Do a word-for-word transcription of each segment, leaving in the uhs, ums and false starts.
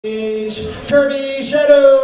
Kirby Shadow!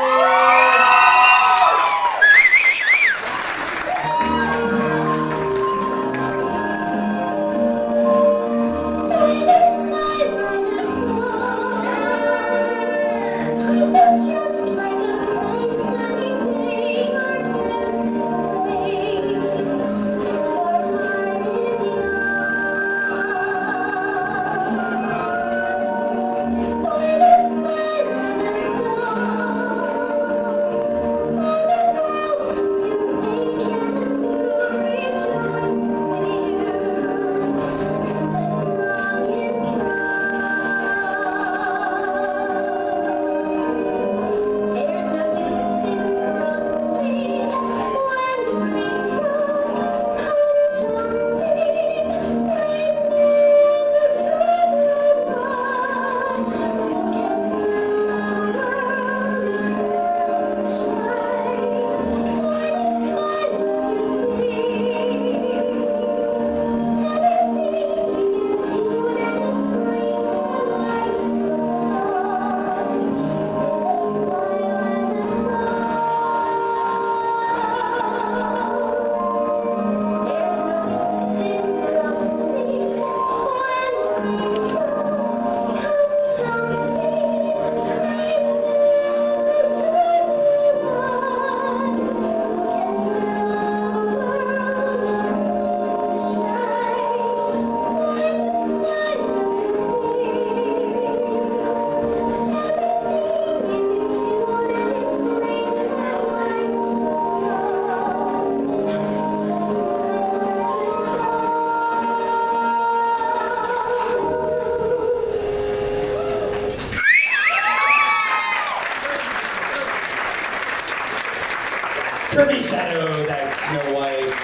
Kirby Shadow, that's Snow White.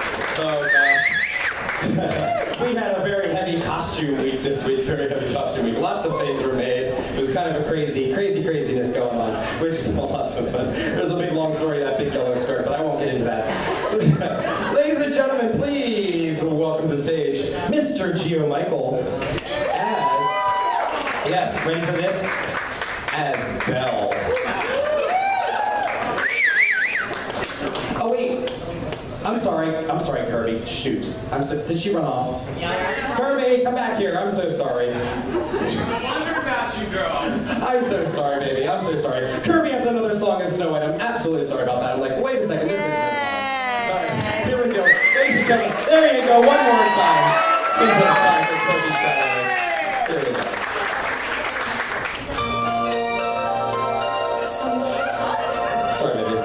Oh gosh. We had a very heavy costume week this week, very heavy costume week. Lots of things were made. It was kind of a crazy, crazy craziness going on, which is lots of fun. There's a big long story to that big yellow skirt, but I won't get into that. Ladies and gentlemen, please welcome to the stage Mister Gio Michael as, yes, ready for this? As Belle. Oh wait, I'm sorry, I'm sorry Kirby, shoot. I'm so, did she run off? Yeah. Kirby, come back here, I'm so sorry. I wondered about you, girl. I'm so sorry, baby, I'm so sorry. Kirby has another song in Snow White, I'm absolutely sorry about that. I'm like, wait a second, this isn't her song. Alright, here we go. Ladies and gentlemen, there you go, one more time. One more time for Kirby Shadow. Here we go. Sorry, baby.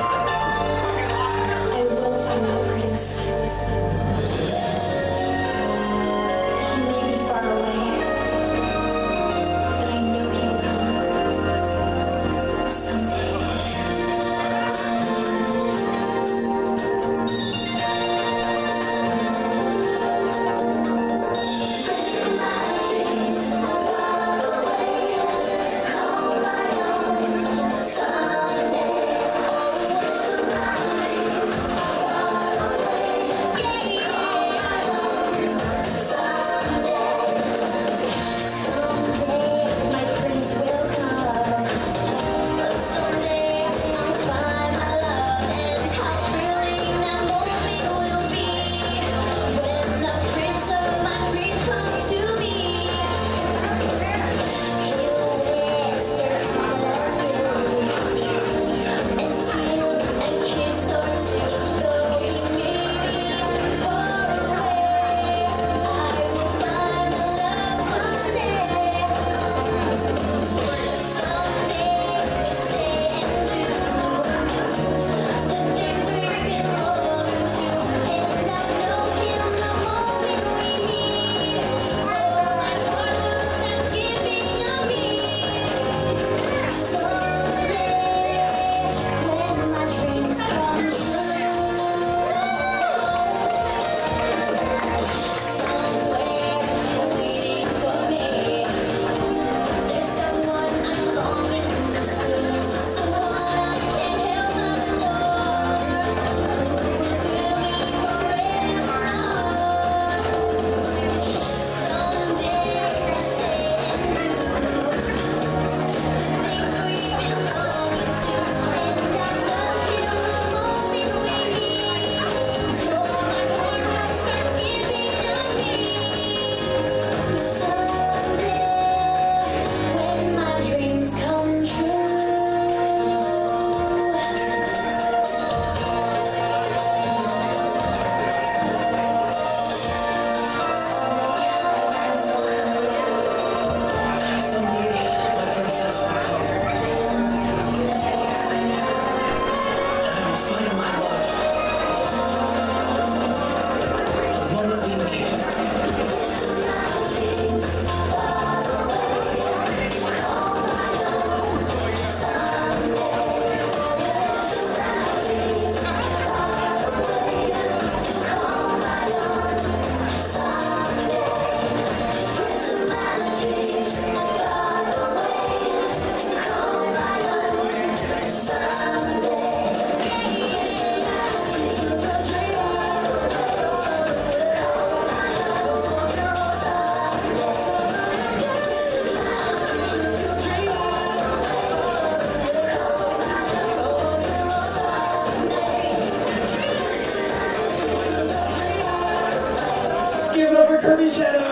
Kirby Shadow!